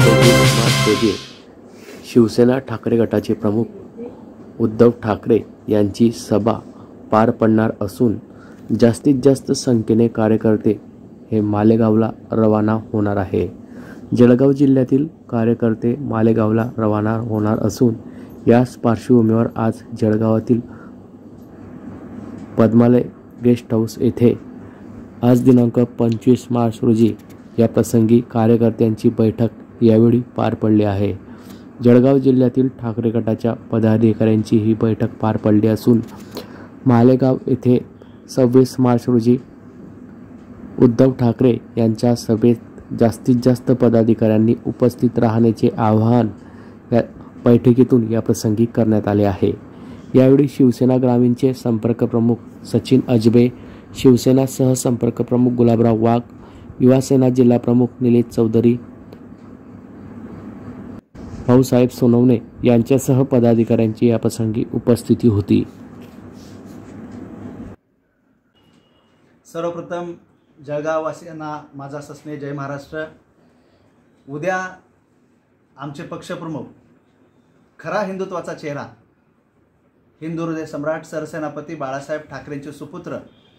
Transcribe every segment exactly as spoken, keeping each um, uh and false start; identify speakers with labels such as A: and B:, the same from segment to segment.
A: सव्वीस मार्च रोजी शिवसेना ठाकरे गटाचे प्रमुख उद्धव ठाकरे यांची सभा पार पडणार असून जास्तीत जास्त संख्येने कार्यकर्ते हे मालेगावला रवाना होणार आहे। जळगाव जिल्ह्यातील कार्यकर्ते मालेगावला रवाना होणार असून याच पार्श्वभूमीवर आज जळगावातील पद्मालय गेस्ट हाऊस येथे आज दिनांक पंचवीस मार्च रोजी या प्रसंगी कार्यकर्त्यांची बैठक यावेळी पार पडली आहे। जळगाव जिल्ह्यातील ठाकरे गटाच्या पदाधिकाऱ्यांची ही बैठक पार पडली असून मालेगाव येथे सव्वीस मार्च रोजी उद्धव ठाकरे यांच्या सभेत जास्तीत जास्त पदाधिकाऱ्यांनी उपस्थित राहण्याचे आवाहन या बैठकीतून या प्रसंगी करण्यात आले आहे। यावेळी शिवसेना ग्रामीणचे संपर्क प्रमुख सचिन अजबे, शिवसेना सहसंपर्क प्रमुख गुलाबराव वाघ, युवासेना जिल्हा प्रमुख निलेश चौधरी, भाऊसाहेब सोनवणे यांच्यासह पदाधिकाऱ्यांची या प्रसंगी उपस्थिती होती।
B: सर्वप्रथम जळगाव वासियांना माझा सस्नेह जय महाराष्ट्र। उद्या आमचे पक्षप्रमुख, खरा हिंदुत्वाचा चेहरा, हिंदू हृदय सम्राट सरसेनापती बाळासाहेब ठाकरेंचे सुपुत्र,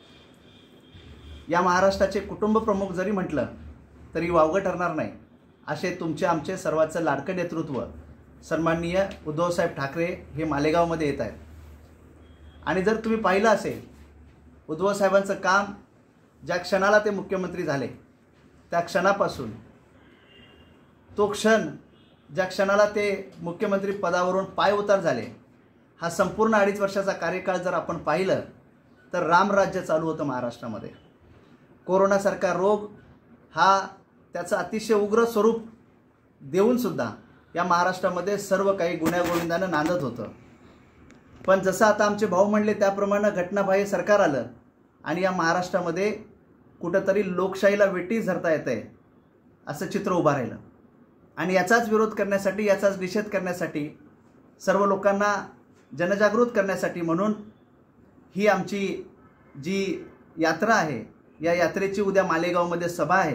B: या महाराष्ट्राचे कुटुंब प्रमुख जरी म्हटलं तरी वावगं ठरणार नाही असे तुमचे आमचे सर्वांचं लाडकं नेतृत्व सन्माननीय उद्धवसाहेब ठाकरे हे मालेगावमध्ये येत आहेत। आणि जर तुम्ही पाहिलं असेल उद्धवसाहेबांचं काम, ज्या क्षणाला ते मुख्यमंत्री झाले त्या क्षणापासून तो क्षण ज्या क्षणाला ते मुख्यमंत्री पदावरून पाय उतार झाले, हा संपूर्ण अडीच वर्षाचा कार्यकाळ जर आपण पाहिलं तर रामराज्य चालू होतं महाराष्ट्रामध्ये। कोरोनासारखा रोग हा त्याचं अतिशय उग्र स्वरूप देऊनसुद्धा या महाराष्ट्रामध्ये सर्व काही गुण्यागोविंदानं नांदत होतं। पण जसं आता आमचे भाऊ म्हणले त्याप्रमाणे घटनाबाह्य सरकार आलं आणि या महाराष्ट्रामध्ये कुठंतरी लोकशाहीला वेठीस धरता येत आहे असं चित्र उभं राहिलं। आणि याचाच विरोध करण्यासाठी, याचाच निषेध करण्यासाठी, सर्व लोकांना जनजागृत करण्यासाठी म्हणून ही आमची जी यात्रा आहे, या यात्रेची उद्या मालेगावमध्ये सभा आहे।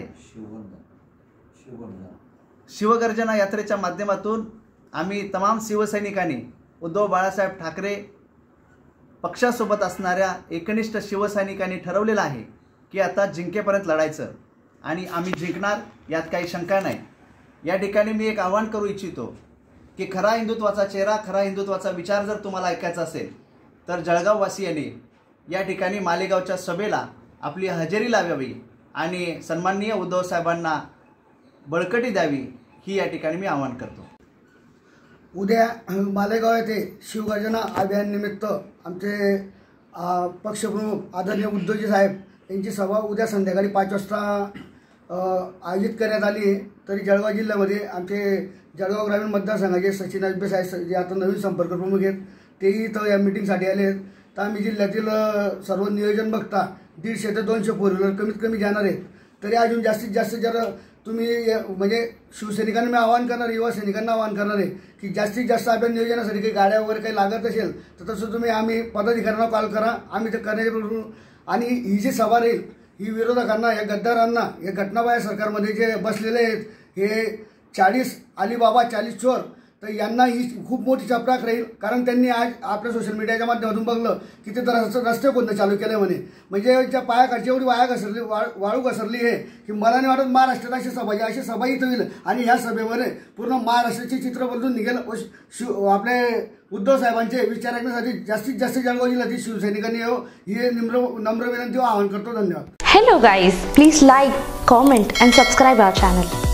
B: शिवगर्जना यात्रेच्या माध्यमातून आम्ही तमाम शिवसैनिकांनी उद्धव बाळासाहेब ठाकरे पक्षासोबत असणाऱ्या एकनिष्ठ शिवसैनिकांनी ठरवलेलं आहे की आता जिंकेपर्यंत लढायचं आणि आम्ही जिंकणार, यात काही शंका नाही। या ठिकाणी मी एक आवाहन करू इच्छितो की खरा हिंदुत्वाचा चेहरा, खरा हिंदुत्वाचा विचार जर तुम्हाला ऐकायचा असेल तर जळगाववासियांनी या ठिकाणी मालेगावच्या सभेला आपली हजेरी लावावी आणि सन्माननीय उद्धव साहेबांना बळकटी द्यावी, ही या ठिकाणी मी आवाहन करतो।
C: उद्या मालेगाव येथे शिवगर्जना अभियान निमित्त आमचे पक्षप्रमुख आदरणीय उद्धवजी साहेब यांची सभा उद्या संध्याकाळी पाच वाजता आयोजित करण्यात आली आहे। तरी जळगाव जिल्ह्यामध्ये आमचे जळगाव ग्रामीण मतदारसंघाचे सचिन अजबे साहेब जे आता नवीन संपर्क प्रमुख आहेत तेही इथं या मीटिंगसाठी आले आहेत। तर आम्ही जिल्ह्यातील सर्व नियोजन बघता दीडशे ते दोनशे फोर व्हीलर कमीत कमी जाणार आहेत। तरी अजून जास्तीत जास्त जर तुम्ही म्हणजे शिवसैनिकांना मी आवाहन करणार, युवा सैनिकांना आवाहन करणार आहे की जास्तीत जास्त आपल्या नियोजनासाठी काही गाड्या वगैरे काही लागत असेल तर तसं तुम्ही आम्ही पदाधिकाऱ्यांना कॉल करा, आम्ही ते करण्याचे। आणि ही जी सभा राहील ही विरोधकांना, या गद्दारांना, या घटनाबाह्य सरकारमध्ये जे बसलेले आहेत हे चाळीस अलिबाबा चाळीस चोर, तर यांना ही खूप मोठी चपराक राहील। कारण त्यांनी आज आपल्या सोशल मीडियाच्या माध्यमातून बघलं की ते तर रस्ते कोणते चालू केले म्हणे, म्हणजे त्या पायाखालची एवढी वाया घसरली वाळू घसरली आहे की मला नाही वाटत महाराष्ट्रात अशी सभा अशी सभा इथं होईल आणि ह्या सभेमध्ये पूर्ण महाराष्ट्राचे चित्र बदलून निघेल। आपले उद्धव साहेबांचे विचार ऐकण्यासाठी जास्तीत जास्त जळगाव जिल्ह्यातील शिवसैनिकांनी ही नम्र नम्र विनंती आवाहन करतो। धन्यवाद।
D: Hello guys, please like, comment and subscribe our channel.